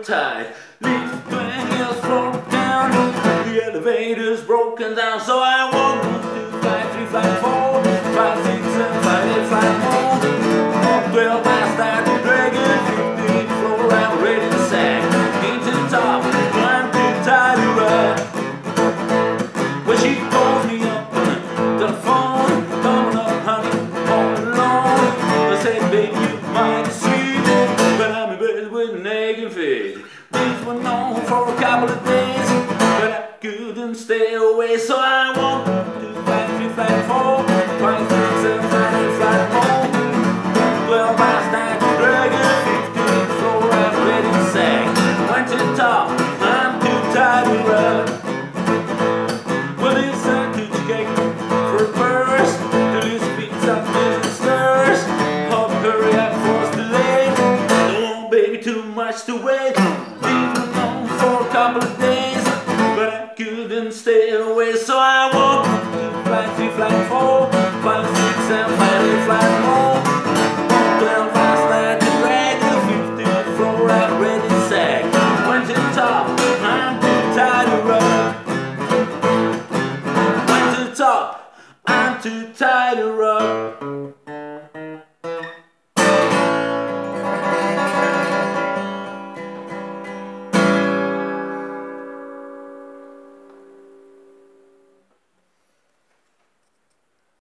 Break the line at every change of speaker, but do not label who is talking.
tight. Leaves the 20th floor down. The elevator's broken down. So I walk 1, 2, 5, 3, 5, 4, 5, 6, 7, 5, 8, 5 more. Up 12, I start to drag it. 15th floor, I'm ready to sag. Into the top, I'm too tired to ride. Well, she calls me up on the phone. Coming up, honey, all alone. I said, baby, you might sleep, but I'm in bed with an egg and fish. These were known for a couple of days, but I couldn't stay away. So I walked 2, 5, 3, 5, 4, 5, 6, 7, 5, 8, 5 more. 12 hours down to Dragon, 15th floor, I'm ready to sag. Went to the top, I'm too tired to run. Well, listen to Chicago for a burst, to lose beats up visitors. Hope hurry up for us to late. Don't want baby too much to wait.